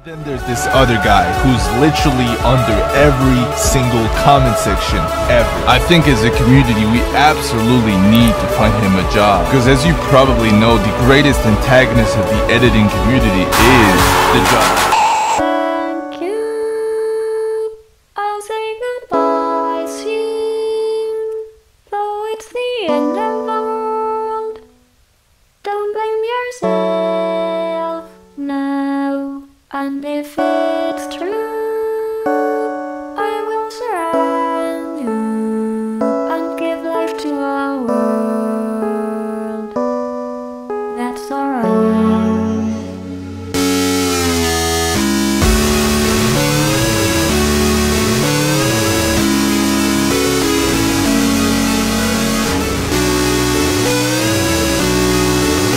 Then there's this other guy who's literally under every single comment section ever. I think as a community we absolutely need to find him a job, because as you probably know, the greatest antagonist of the editing community is the job. Thank you. I'll say goodbye soon, though it's the end of the world. Don't blame yourself now. And if